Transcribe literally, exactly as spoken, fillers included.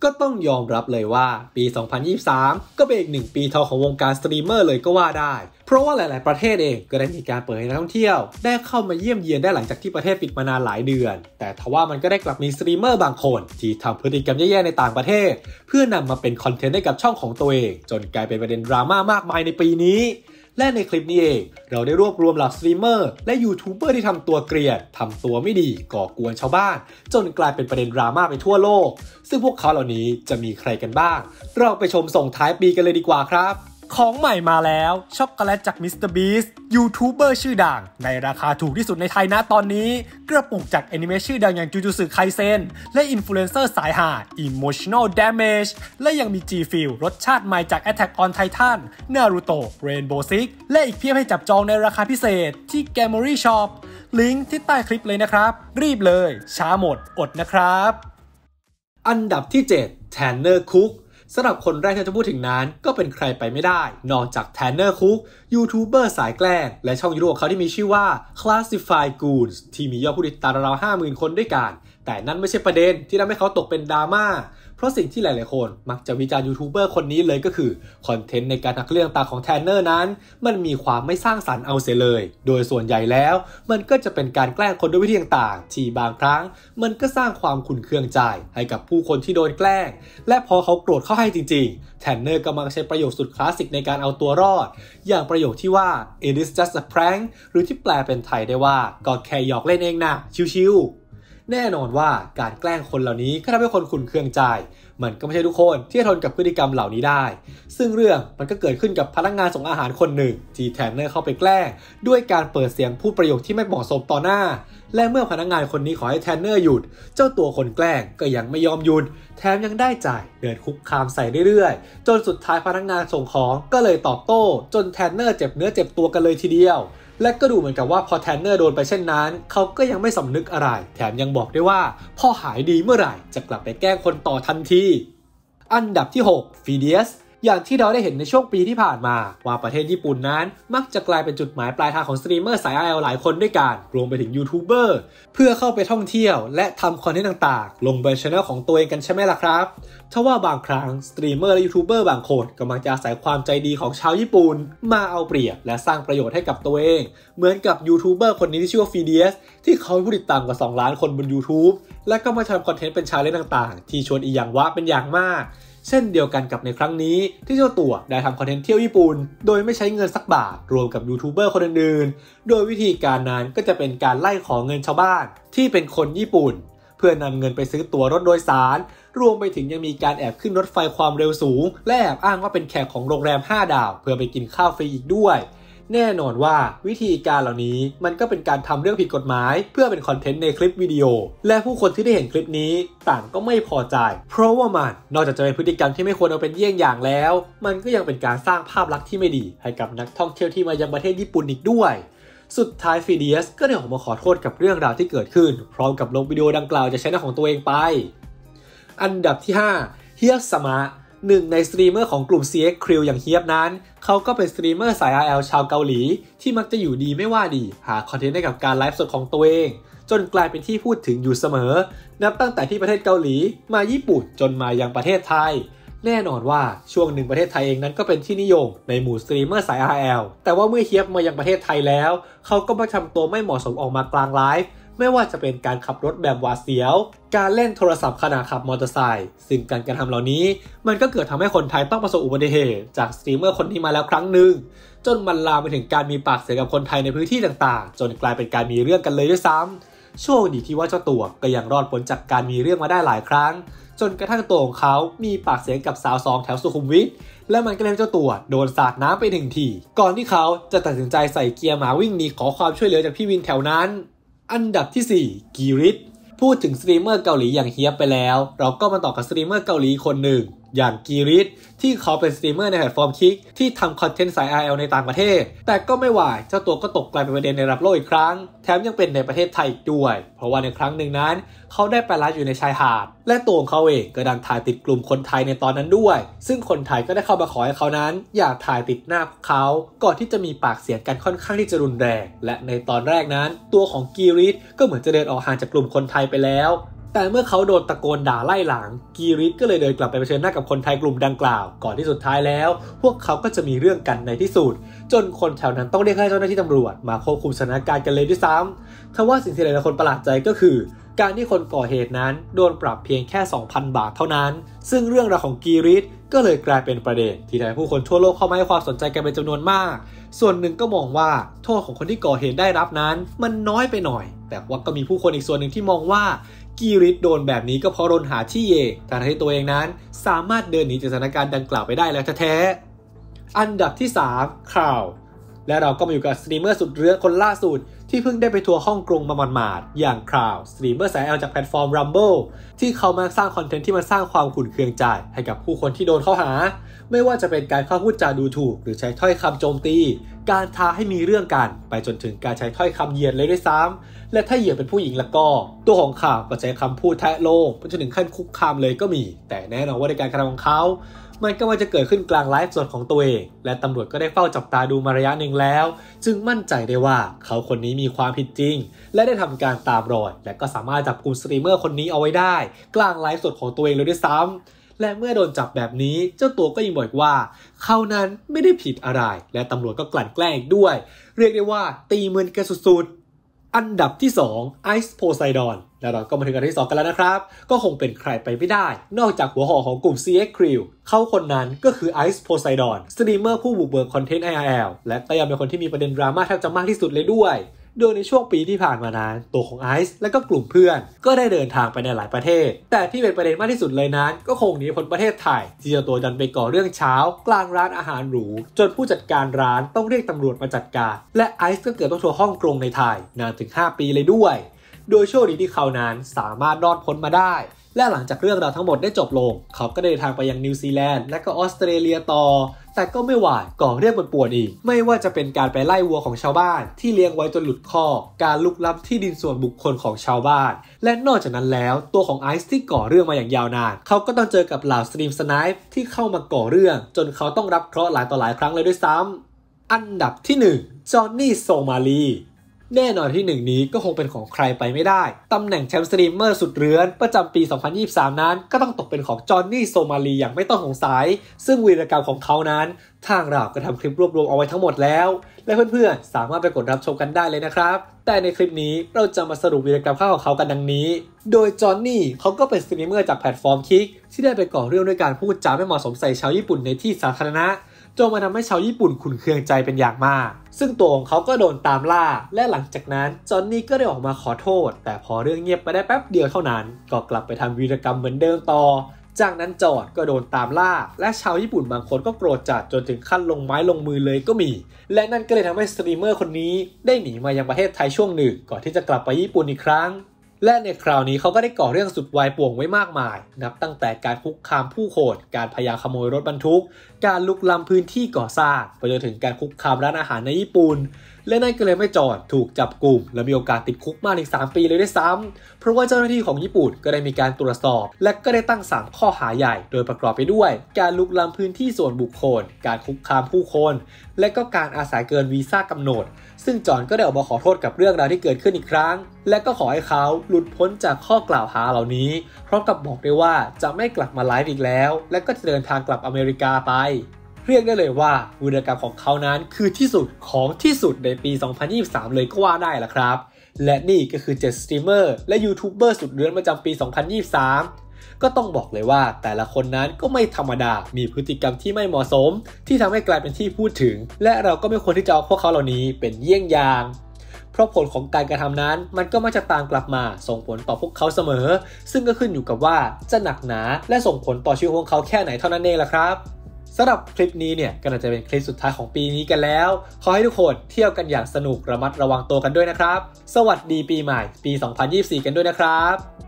ก็ต้องยอมรับเลยว่าปี สองพันยี่สิบสาม ก็เป็นอีกหนึ่งปีทองของวงการสตรีมเมอร์เลยก็ว่าได้เพราะว่าหลายๆประเทศเองก็ได้มีการเปิดให้นักท่องเที่ยวได้เข้ามาเยี่ยมเยียนได้หลังจากที่ประเทศปิดมานานหลายเดือนแต่ทว่ามันก็ได้กลับมีสตรีมเมอร์บางคนที่ทำพฤติกรรมแย่ๆในต่างประเทศเพื่อนำมาเป็นคอนเทนต์ให้กับช่องของตัวเองจนกลายเป็นประเด็นดราม่ามากมายในปีนี้และในคลิปนี้เองเราได้รวบรวมเหล่าสตรีมเมอร์และยูทูบเบอร์ที่ทำตัวเกลียดทำตัวไม่ดีก่อกวนชาวบ้านจนกลายเป็นประเด็นดราม่าไปทั่วโลกซึ่งพวกเขาเหล่านี้จะมีใครกันบ้างเราไปชมส่งท้ายปีกันเลยดีกว่าครับของใหม่มาแล้วช็อกโกแลตจาก มิสเตอร์ Beast ยูทูบเบอร์ชื่อดังในราคาถูกที่สุดในไทยนะตอนนี้กระปุกจากแอนิเมะชื่อดังอย่างจูจูสึไคเซ็นและอินฟลูเอนเซอร์สายหา Emotional Damage และยังมี G-Fuel รสชาติใหม่จาก Attack on Titan Naruto Rainbow Six และอีกเพียบให้จับจองในราคาพิเศษที่ Gamery Shop ลิงก์ที่ใต้คลิปเลยนะครับรีบเลยช้าหมดอดนะครับอันดับที่เจ็ด Tanner Cookสำหรับคนแรกที่จะพูดถึงนั้นก็เป็นใครไปไม่ได้นอกจาก Tanner Cook ยูทูบเบอร์สายแกล้งและช่องยูทูบของเขาที่มีชื่อว่า Classified Goons ที่มียอดผู้ติดตามราวๆ ห้าหมื่น คนด้วยกันแต่นั่นไม่ใช่ประเด็นที่ทำให้เขาตกเป็นดราม่าเพราะสิ่งที่หลายๆคนมักจะวิจารณ์ยูทูบเบอร์คนนี้เลยก็คือคอนเทนต์ในการทักเรื่องต่างของแทนเนอร์นั้นมันมีความไม่สร้างสรรค์เอาเสียเลยโดยส่วนใหญ่แล้วมันก็จะเป็นการแกล้งคนด้วยวิธีต่างๆที่บางครั้งมันก็สร้างความขุ่นเคืองใจให้กับผู้คนที่โดนแกล้งและพอเขาโกรธเข้าให้จริงๆแทนเนอร์ก็มักใช้ประโยคสุดคลาสสิกในการเอาตัวรอดอย่างประโยคที่ว่า it is just a prank หรือที่แปลเป็นไทยได้ว่าก็แค่หยอกเล่นเองนะชิวๆแน่นอนว่าการแกล้งคนเหล่านี้ก็ทำให้คนขุ่นเคืองใจมันก็ไม่ใช่ทุกคนที่จะทนกับพฤติกรรมเหล่านี้ได้ซึ่งเรื่องมันก็เกิดขึ้นกับพนักงานส่งอาหารคนหนึ่งที่แทนเนอร์เข้าไปแกล้งด้วยการเปิดเสียงพูดประโยคที่ไม่เหมาะสมต่อหน้าและเมื่อพนักงานคนนี้ขอให้แทนเนอร์หยุดเจ้าตัวคนแกล้งก็ยังไม่ยอมหยุดแถมยังได้ใจเดินคุกคามใส่เรื่อยๆจนสุดท้ายพนักงานส่งของก็เลยตอบโต้จนแทนเนอร์เจ็บเนื้อเจ็บตัวกันเลยทีเดียวและก็ดูเหมือนกับว่าพอแทนเนอร์โดนไปเช่นนั้นเขาก็ยังไม่สำนึกอะไรแถมยังบอกได้ว่าพอหายดีเมื่อไหร่จะกลับไปแกล้งคนต่อทันทีอันดับที่หก Phidias อย่างที่เราได้เห็นในช่วงปีที่ผ่านมาว่าประเทศญี่ปุ่นนั้นมักจะกลายเป็นจุดหมายปลายทางของสตรีมเมอร์สาย อาร์ แอล หลายคนด้วยกันรวมไปถึงยูทูบเบอร์เพื่อเข้าไปท่องเที่ยวและทำคอนเทนต์ต่างๆลงบนช่องของตัวเองกันใช่ไหมล่ะครับทว่าบางครั้งสตรีมเมอร์และยูทูบเบอร์บางคนก็มักจะอาศัยความใจดีของชาวญี่ปุ่นมาเอาเปรียบและสร้างประโยชน์ให้กับตัวเองเหมือนกับยูทูบเบอร์คนนี้ที่ชื่อว่า Phidias ที่เขามีผู้ติดตามกว่าสองล้านคนบน YouTube และก็มาทำคอนเทนต์เป็นชาเลนจ์ต่างๆที่ชวนอีหยังวะเป็นอย่างมากเช่นเดียวกันกับในครั้งนี้ที่เจ้าตัวได้ทำคอนเทนต์เที่ยวญี่ปุ่นโดยไม่ใช้เงินสักบาทรวมกับยูทูบเบอร์คนอื่นๆโดยวิธีการนั้นก็จะเป็นการไล่ขอเงินชาวบ้านที่เป็นคนญี่ปุ่นเพื่อนำเงินไปซื้อตั๋วรถโดยสารรวมไปถึงยังมีการแอบขึ้นรถไฟความเร็วสูงและแอบอ้างว่าเป็นแขกของโรงแรมห้าดาวเพื่อไปกินข้าวฟรีอีกด้วยแน่นอนว่าวิธีการเหล่านี้มันก็เป็นการทำเรื่องผิดกฎหมายเพื่อเป็นคอนเทนต์ในคลิปวิดีโอและผู้คนที่ได้เห็นคลิปนี้ต่างก็ไม่พอใจเพราะว่ามันนอกจากจะเป็นพฤติกรรมที่ไม่ควรเอาเป็นเยี่ยงอย่างแล้วมันก็ยังเป็นการสร้างภาพลักษณ์ที่ไม่ดีให้กับนักท่องเที่ยวที่มายังประเทศญี่ปุ่นอีกด้วยสุดท้าย Phidias ก็ได้ออกมาขอโทษกับเรื่องราวที่เกิดขึ้นพร้อมกับลงวิดีโอดังกล่าวจากช่องของตัวเองไปอันดับที่ห้า เฮียบสมะหนึ่งในสตรีมเมอร์ของกลุ่ม ซี เอ็กซ์ Crew อย่างเฮียบนั้นเขาก็เป็นสตรีมเมอร์สาย อาร์ แอล ชาวเกาหลีที่มักจะอยู่ดีไม่ว่าดีหาคอนเทนต์ให้กับการไลฟ์สดของตัวเองจนกลายเป็นที่พูดถึงอยู่เสมอนับตั้งแต่ที่ประเทศเกาหลีมาญี่ปุ่นจนมายังประเทศไทยแน่นอนว่าช่วงหนึ่งประเทศไทยเองนั้นก็เป็นที่นิยมในหมู่สตรีมเมอร์สาย อาร์ แอล แต่ว่าเมื่อเฮียบมายังประเทศไทยแล้วเขาก็มาทำตัวไม่เหมาะสมออกมากลางไลฟ์ไม่ว่าจะเป็นการขับรถแบบหวาดเสียวการเล่นโทรศัพท์ขณะขับมอเตอร์ไซค์ซึ่งการกระทำเหล่านี้มันก็เกิดทำให้คนไทยต้องประสบอุบัติเหตุจากสตรีมเมอร์คนนี้มาแล้วครั้งหนึ่งจนมันลามไปถึงการมีปากเสียงกับคนไทยในพื้นที่ต่างๆจนกลายเป็นการมีเรื่องกันเลยด้วยซ้ำโชคดีที่ว่าเจ้าตัวก็ยังรอดพ้นจากการมีเรื่องมาได้หลายครั้งจนกระทั่งตัวของเขามีปากเสียงกับสาวสองแถวสุขุมวิทและมันก็เลยเจ้าตัวโดนสาดน้ำไปหนึ่งทีก่อนที่เขาจะตัดสินใจใส่เกียร์หมาวิ่งหนีขอความช่วยเหลือจากพี่วินแถวนั้นอันดับที่สี่กีริทพูดถึงสตรีมเมอร์เกาหลีอย่างเฮียบไปแล้วเราก็มาต่อกับสตรีมเมอร์เกาหลีคนหนึ่งอย่างกีริทที่เขาเป็นสตรีมเมอร์ในแพลตฟอร์มคิกที่ทำคอนเทนต์สาย อาร์ แอล ในต่างประเทศแต่ก็ไม่ไหวเจ้าตัวก็ตกกลายเป็นประเด็นในระดับโลกอีกครั้งแถมยังเป็นในประเทศไทยอีกด้วยเพราะว่าในครั้งหนึ่งนั้นเขาได้ไปไลฟ์อยู่ในชายหาดและตัวของเขาเองก็ดันถ่ายติดกลุ่มคนไทยในตอนนั้นด้วยซึ่งคนไทยก็ได้เข้ามาขอให้เขานั้นอย่าถ่ายติดหน้าพวกเขาก่อนที่จะมีปากเสียงกันค่อนข้างที่จะรุนแรงและในตอนแรกนั้นตัวของกีริทก็เหมือนจะเดินออกห่างจากกลุ่มคนไทยไปแล้วแต่เมื่อเขาโดนตะโกนด่าไล่หลังกีริสก็เลยเดินกลับไปเผชิญหน้ากับคนไทยกลุ่มดังกล่าวก่อนที่สุดท้ายแล้วพวกเขาก็จะมีเรื่องกันในที่สุดจนคนแถวนั้นต้องเรียกให้เจ้าหน้าที่ตำรวจมาควบคุมสถานการณ์กันเลยด้วยซ้ำทว่าสิ่งที่หลายคนประหลาดใจก็คือการที่คนก่อเหตุนั้นโดนปรับเพียงแค่ สองพัน บาทเท่านั้นซึ่งเรื่องราวของกีริสก็เลยกลายเป็นประเด็นที่ทำให้ผู้คนทั่วโลกเข้ามาให้ความสนใจกันเป็นจำนวนมากส่วนหนึ่งก็มองว่าโทษของคนที่ก่อเหตุได้รับนั้นมันน้อยไปหน่อยแต่ว่าก็มีผู้คนอีกส่วนหนึ่งที่มองว่ากีริสโดนแบบนี้ก็เพราะโดนหาที่เองทั้งที่ตัวเองนั้นสามารถเดินหนีจากสถานการณ์ดังกล่าวไปได้แล้วแท้ๆอันดับที่สามคราวและเราก็มาอยู่กับสตรีมเมอร์สุดเรื้อคนล่าสุดที่เพิ่งได้ไปทัวร์ฮ่องกงมาหมาดๆอย่างคราวสตรีมเมอร์สายแอลจากแพลตฟอร์ม Rumble ที่เขามาสร้างคอนเทนต์ที่มันสร้างความขุ่นเคืองใจให้กับผู้คนที่โดนเข้าหาไม่ว่าจะเป็นการเข้าพูดจาดูถูกหรือใช้ถ้อยคำโจมตีการท้าให้มีเรื่องกันไปจนถึงการใช้ถ้อยคำเหยียดเลยด้วยซ้ำและถ้าเหยียดเป็นผู้หญิงแล้วก็ตัวของข่าวก็ใช้คำพูดแทะโลมไปจนถึงขั้นคุกคามเลยก็มีแต่แน่นอนว่าในการกระทำของเขามันก็มันจะเกิดขึ้นกลางไลฟ์สดของตัวเองและตำรวจก็ได้เฝ้าจับตาดูมาระยะหนึ่งแล้วจึงมั่นใจได้ว่าเขาคนนี้มีความผิดจริงและได้ทำการตามรอยและก็สามารถจับกลุ่มสตรีมเมอร์คนนี้เอาไว้ได้กลางไลฟ์สดของตัวเองเลยด้วยซ้ำและเมื่อโดนจับแบบนี้เจ้าตัวก็ยังบอกว่าเขานั้นไม่ได้ผิดอะไรและตำรวจก็กลั่นแกล้งอีกด้วยเรียกได้ว่าตีมือกันสุดๆอันดับที่สองไอซ์โพไซดอนแล้วเราก็มาถึงอันที่สองกันแล้วนะครับก็คงเป็นใครไปไม่ได้นอกจากหัวหอกของกลุ่ม ซี เอ็กซ์ Crew เขาคนนั้นก็คือไอซ์โพไซดอนสตรีมเมอร์ผู้บุกเบิกคอนเทนต์ ไอ อาร์ แอล และก็ยังเป็นคนที่มีประเด็นดราม่าแทบจะมากที่สุดเลยด้วยโดยในช่วงปีที่ผ่านมานั้นตัวของไอซ์และก็กลุ่มเพื่อนก็ได้เดินทางไปในหลายประเทศแต่ที่เป็นประเด็นมากที่สุดเลยนั้นก็คงหนีพ้นประเทศไทยที่เจ้าตัวดันไปก่อเรื่องเช้ากลางร้านอาหารหรูจนผู้จัดการร้านต้องเรียกตำรวจมาจัดการและไอซ์ก็เกิดต้องทัวร์ฮ่องกงในไทยนานถึงห้าปีเลยด้วยโดยโชคดีที่เขานั้นสามารถรอดพ้นมาได้และหลังจากเรื่องราวทั้งหมดได้จบลงเขาก็เดินทางไปยังนิวซีแลนด์และก็ออสเตรเลียต่อแต่ก็ไม่หวาดก่อเรื่องปวดๆอีกไม่ว่าจะเป็นการไปไล่วัวของชาวบ้านที่เลี้ยงไว้จนหลุดคอกการลุกล้ำที่ดินส่วนบุคคลของชาวบ้านและนอกจากนั้นแล้วตัวของไอซ์ที่ก่อเรื่องมาอย่างยาวนานเขาก็ต้องเจอกับเหล่าสตรีมสไนป์ที่เข้ามาก่อเรื่องจนเขาต้องรับเคราะห์หลายต่อหลายครั้งเลยด้วยซ้ำอันดับที่หนึ่งจอห์นนี่โซมาลีแน่นอนที่หนึ่งนี้ก็คงเป็นของใครไปไม่ได้ตำแหน่งแชมป์สตรีมเมอร์สุดเรื้อนประจำปี สองพันยี่สิบสาม นั้นก็ต้องตกเป็นของจอห์นนี่โซมาลีอย่างไม่ต้องสงสัยซึ่งวีรกรรมของเขานั้นทางเราก็ทำคลิปรวบรวมเอาไว้ทั้งหมดแล้วและเพื่อนๆสามารถไปกดรับชมกันได้เลยนะครับแต่ในคลิปนี้เราจะมาสรุปวีรกรรมของเขากันดังนี้โดยจอห์นนี่เขาก็เป็นสตรีมเมอร์จากแพลตฟอร์มคิกที่ได้ไปก่อเรื่องด้วยการพูดจาไม่เหมาะสมใส่ชาวญี่ปุ่นในที่สาธารณะจนมาทำให้ชาวญี่ปุ่นขุ่นเคืองใจเป็นอย่างมากซึ่งตัวของเขาก็โดนตามล่าและหลังจากนั้นจอห์นนี่ก็ได้ออกมาขอโทษแต่พอเรื่องเงียบไปได้แป๊บเดียวเท่านั้นก็กลับไปทำวีรกรรมเหมือนเดิมต่อจากนั้นจอห์นก็โดนตามล่าและชาวญี่ปุ่นบางคนก็โกรธจัดจนถึงขั้นลงไม้ลงมือเลยก็มีและนั่นก็เลยทำให้สตรีมเมอร์คนนี้ได้หนีมายังประเทศไทยช่วงหนึ่งก่อนที่จะกลับไปญี่ปุ่นอีกครั้งและในคราวนี้เขาก็ได้ก่อเรื่องสุดวายป่วงไว้มากมายนับตั้งแต่การคุกคามผู้คนการพยายามขโมยรถบรรทุกการลุกล้ำพื้นที่ก่อสร้างไปจนถึงการคุกคามร้านอาหารในญี่ปุ่นและนั่นก็เลยไม่จอดถูกจับกลุ่มและมีโอกาสติดคุกมากถึงสามปีเลยด้วยซ้ำเพราะว่าเจ้าหน้าที่ของญี่ปุ่นก็ได้มีการตรวจสอบและก็ได้ตั้งสามข้อหาใหญ่โดยประกอบไปด้วยการลุกล้ำพื้นที่ส่วนบุคคลการคุกคามผู้คนและก็การอาศัยเกินวีซ่ากำหนดซึ่งจอห์นก็ได้ออกมาขอโทษกับเรื่องราวที่เกิดขึ้นอีกครั้งและก็ขอให้เขาหลุดพ้นจากข้อกล่าวหาเหล่านี้พร้อมกับบอกด้วยว่าจะไม่กลับมาไลฟ์อีกแล้วและก็จะเดินทางกลับอเมริกาไปเรียกได้เลยว่าวีรกรรมของเขานั้นคือที่สุดของที่สุดในปี สองพันยี่สิบสาม เลยก็ว่าได้ละครับและนี่ก็คือเจ็ดสตรีมเมอร์และยูทูบเบอร์สุดเรื้อนประจำปี สองพันยี่สิบสาม ก็ต้องบอกเลยว่าแต่ละคนนั้นก็ไม่ธรรมดามีพฤติกรรมที่ไม่เหมาะสมที่ทำให้กลายเป็นที่พูดถึงและเราก็ไม่ควรที่จะเอาพวกเขาเหล่านี้เป็นเยี่ยงอย่างเพราะผลของการกระทำนั้นมันก็มักจะตามกลับมาส่งผลต่อพวกเขาเสมอซึ่งก็ขึ้นอยู่กับว่าจะหนักหนาและส่งผลต่อชีวิตของเขาแค่ไหนเท่านั้นเองล่ะครับสำหรับคลิปนี้เนี่ยก็น่าจะเป็นคลิปสุดท้ายของปีนี้กันแล้วขอให้ทุกคนเที่ยวกันอย่างสนุกระมัดระวังตัวกันด้วยนะครับสวัสดีปีใหม่ปี สองพันยี่สิบสี่ กันด้วยนะครับ